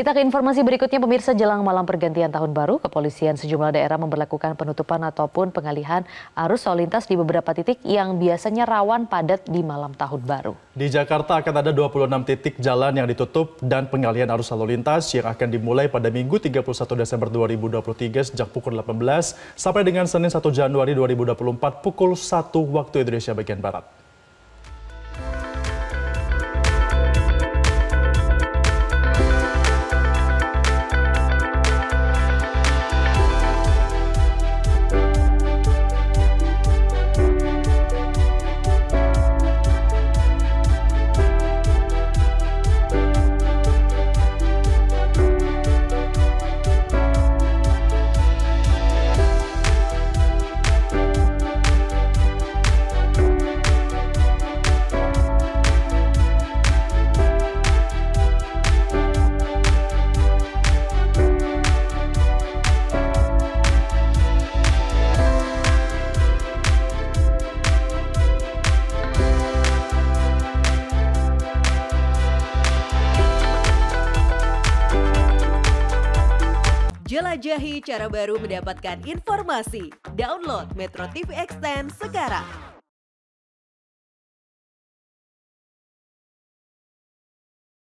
Kita ke informasi berikutnya, pemirsa. Jelang malam pergantian tahun baru, kepolisian sejumlah daerah memberlakukan penutupan ataupun pengalihan arus lalu lintas di beberapa titik yang biasanya rawan padat di malam tahun baru. Di Jakarta akan ada 26 titik jalan yang ditutup dan pengalihan arus lalu lintas yang akan dimulai pada Minggu 31 Desember 2023 sejak pukul 18 sampai dengan Senin 1 Januari 2024 pukul 1 waktu Indonesia bagian Barat. Jelajahi cara baru mendapatkan informasi. Download Metro TV Extend sekarang.